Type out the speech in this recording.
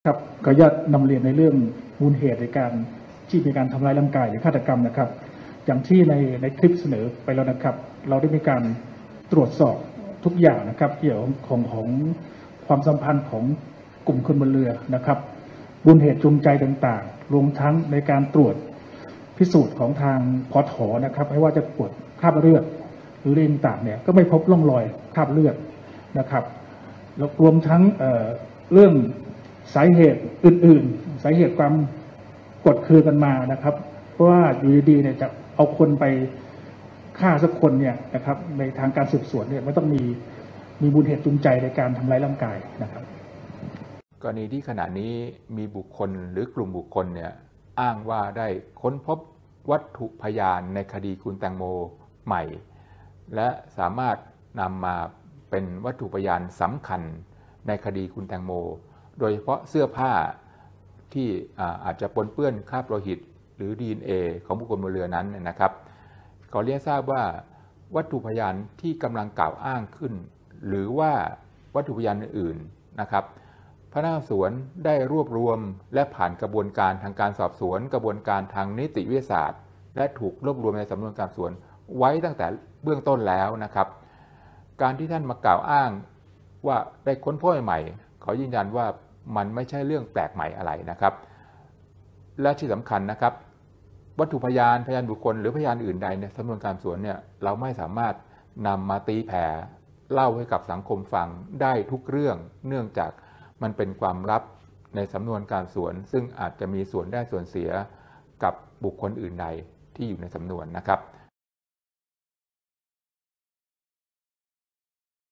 ครับก็ญาตินำเรียนในเรื่องมูลเหตุในการที่มีการทำร้ายร่างกายหรือฆาตกรรมนะครับอย่างที่ในคลิปเสนอไปแล้วนะครับเราได้มีการตรวจสอบทุกอย่างนะครับเกี่ยวของความสัมพันธ์ของกลุ่มคนบนเรือนะครับมูลเหตุจูงใจต่างๆรวมทั้งในการตรวจพิสูจน์ของทางพถ.นะครับไม่ว่าจะตรวจคราบเลือดหรือเรื่องต่างเนี่ยก็ไม่พบร่องรอยคราบเลือดนะครับแล้วรวมทั้งเรื่องสาเหตุอื่นๆสาเหตุความกดคือกันมานะครับเพราะว่าอยู่ดีๆเนี่ยจะเอาคนไปฆ่าสักคนเนี่ยนะครับในทางการสืบสวนเนี่ยไม่ต้องมีมูลเหตุจูงใจในการทำร้ายร่างกายนะครับกรณีที่ขณะนี้มีบุคคลหรือกลุ่มบุคคลเนี่ยอ้างว่าได้ค้นพบวัตถุพยานในคดีคุณแตงโมใหม่และสามารถนำมาเป็นวัตถุพยานสำคัญในคดีคุณแตงโมโดยเฉพาะเสื้อผ้าที่อาจจะปนเปื้อนคราบโลหิตหรือ DNA ของบุคคลบนเรือนั้นนะครับขอเรียนทราบว่าวัตถุพยานที่กำลังกล่าวอ้างขึ้นหรือว่าวัตถุพยานอื่นๆนะครับพนักงานสอบสวนได้รวบรวมและผ่านกระบวนการทางการสอบสวนกระบวนการทางนิติวิทยาศาสตร์และถูกรวบรวมในสำนวนการสอบสวนไว้ตั้งแต่เบื้องต้นแล้วนะครับการที่ท่านมากล่าวอ้างว่าได้ค้นพบใหม่ขอยืนยันว่ามันไม่ใช่เรื่องแปลกใหม่อะไรนะครับและที่สำคัญนะครับวัตถุพยานพยานบุคคลหรือพยานอื่นใดในสำนวนการสวนเนี่ยเราไม่สามารถนำมาตีแผ่เล่าให้กับสังคมฟังได้ทุกเรื่องเนื่องจากมันเป็นความลับในสำนวนการสวนซึ่งอาจจะมีส่วนได้ส่วนเสียกับบุคคลอื่นใดที่อยู่ในสำนวนนะครับ